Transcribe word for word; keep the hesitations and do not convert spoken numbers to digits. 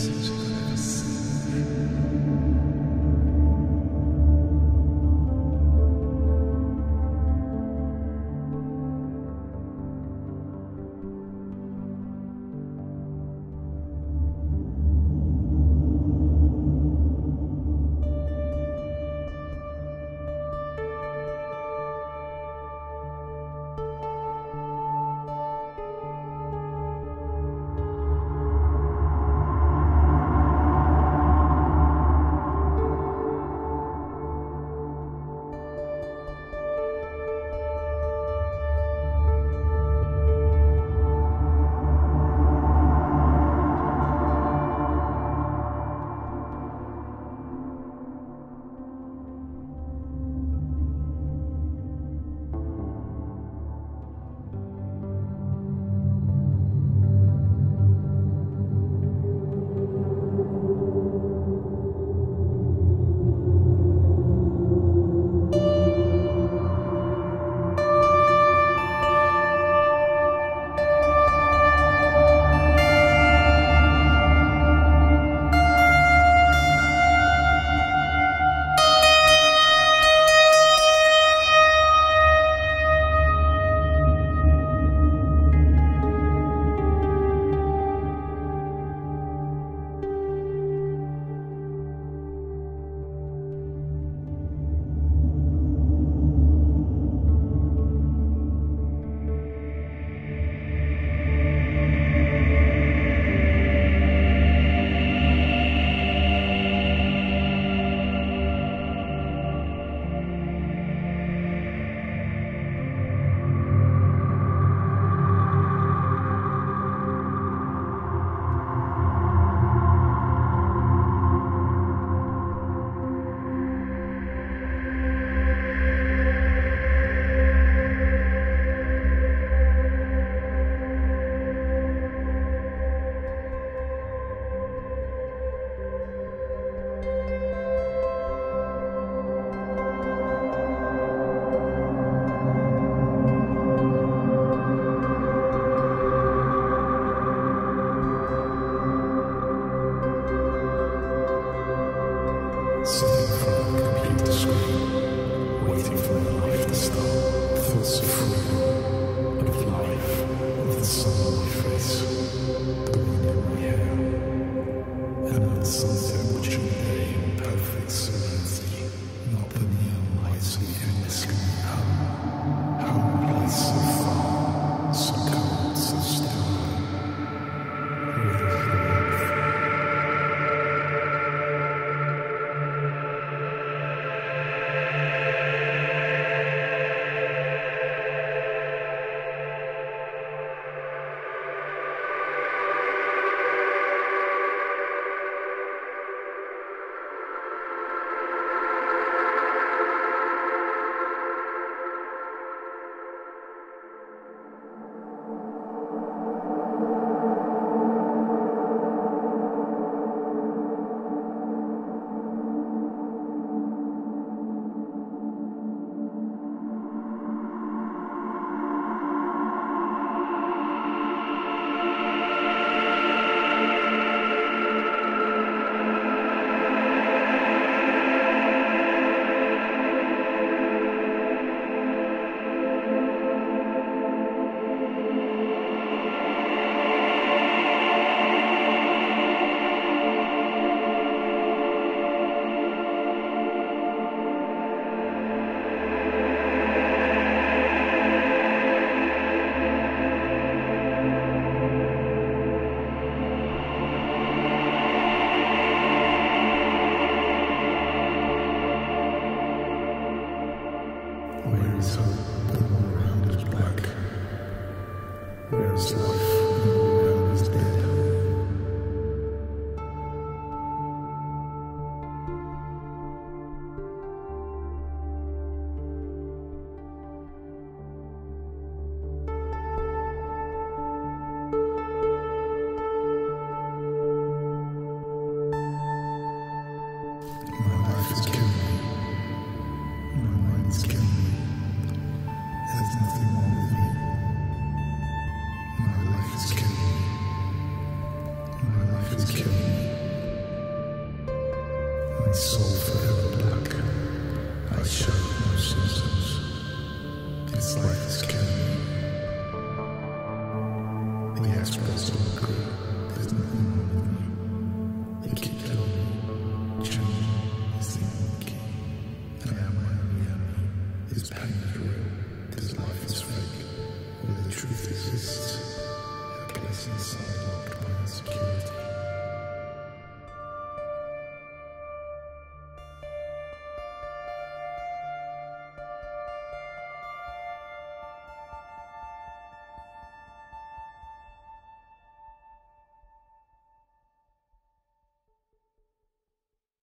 message I've ever seen. Sitting in front of a computer screen, waiting for my life to start. Thoughts of freedom, of life, of the sun on my face, the wind in my hair, and on the sunset watching the day in perfect serenity, not the neon lights of the endless coming home. Home, a place so far, so cold, so still. Where is the warmth? Where is hope when all around is black? Where is life when all around is dead? My life is killing me. My mind is killing me. There's nothing wrong with me. My life is killing me. My life is killing me. My soul forever black. I show no symptoms. This life is killing me. The experts all agree. There's nothing wrong with me. They keep telling me change is the only key. I am my only enemy. This pain is real. This life is fake. Where the truth exists, a place inside.